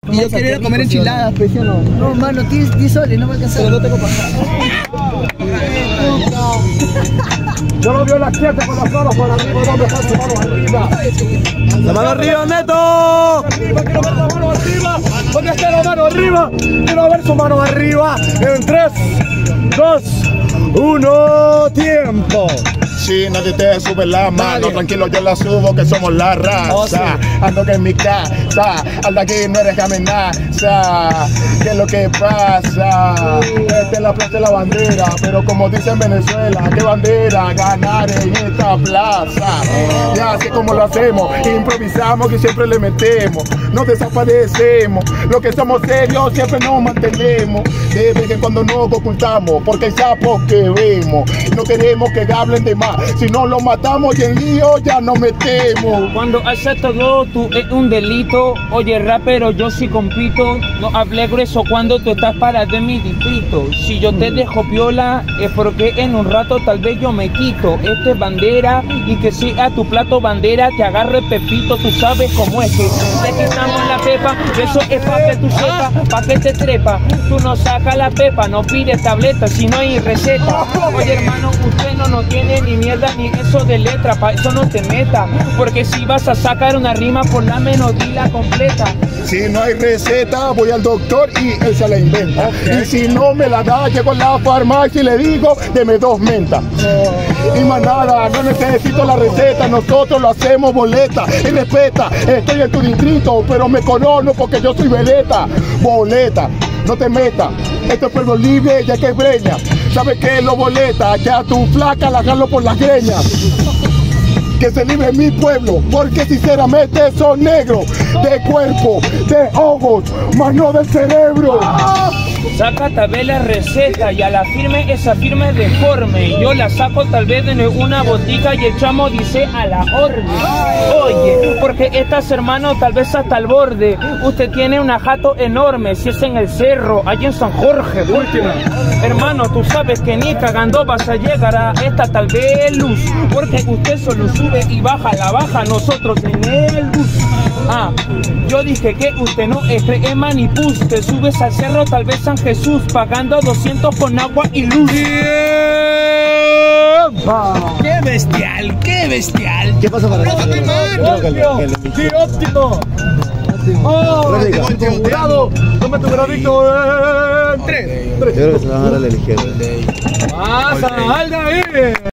Y yo quiero ir a comer enchiladas, pues, ¿sí o no? No, mano, 10 soles, no me alcanza. Pero no tengo pasar. Yo no veo las siete con las manos para arriba, no dejar sus manos arriba. ¡La mano arriba, Neto! Arriba, quiero ver la mano arriba. ¿Dónde está la mano arriba? Quiero ver su mano arriba. En 3, 2, 1, tiempo. Sí, nadie te sube la mano, tranquilo yo la subo que somos la raza. Ando que en mi casa, anda aquí no eres amenaza. ¿Qué es lo que pasa? Esta es la plaza de la bandera, pero como dicen en Venezuela, ¿qué bandera? Ganar en esta plaza. Y así como lo hacemos, improvisamos y siempre le metemos. No desaparecemos, lo que somos serios siempre nos mantenemos. De vez en cuando nos ocultamos, porque hay sapos que vemos. No queremos que hablen de más. Si no lo matamos y en lío ya nos metemos. Cuando haces todo tú es un delito. Oye rapero, yo sí compito. No hablé grueso cuando tú estás parado en mi distrito. Si yo te dejo piola es porque en un rato tal vez yo me quito. Esto es bandera y que si a tu plato bandera te agarre pepito. Tú sabes cómo es que te quitamos la pepa. Eso es pa' que tú sepas, pa' que te trepa. Tú no sacas la pepa, no pides tableta si no hay receta. Oye hermano, usted no tiene ni mierda ni eso de letra, pa' eso no te meta, porque si vas a sacar una rima por la menos dila completa. Si no hay receta voy al doctor y él se la inventa. Y si no me la da, llego a la farmacia y le digo, deme 2 mentas. Y más nada, no necesito la receta, nosotros lo hacemos boleta. Y respeta, estoy en tu distrito, pero me conozco porque yo soy veleta. Boleta, no te metas, esto es pueblo libre ya que es breña. ¿Sabes qué es lo boleta? Que a tu flaca la jalo por las greñas. Que se libre mi pueblo, porque sinceramente son negros de cuerpo, de ojos, más no del cerebro. Saca tal vez la receta y a la firme esa firme deforme. Yo la saco tal vez en una botica y el chamo dice a la orden. Oye, porque estas hermanos tal vez hasta el borde. Usted tiene una jato enorme, si es en el cerro, allí en San Jorge. Última. Hermano, tú sabes que ni cagando vas a llegar a esta tal vez luz. Porque usted solo sube y baja, la baja nosotros en el bus. Yo dije que usted no es crema ni pus. Te subes al cerro tal vez San Jesús pagando 200 con agua y luz. ¡Qué bestial! ¡Qué bestial! ¿Qué pasa para ¡Sí, óptimo! ¡Oh! ¡Jurado! ¡Tome tu gradito en 3! Yo creo que se van a dar a la ligera. ¡Pasa! ¡Alga ahí!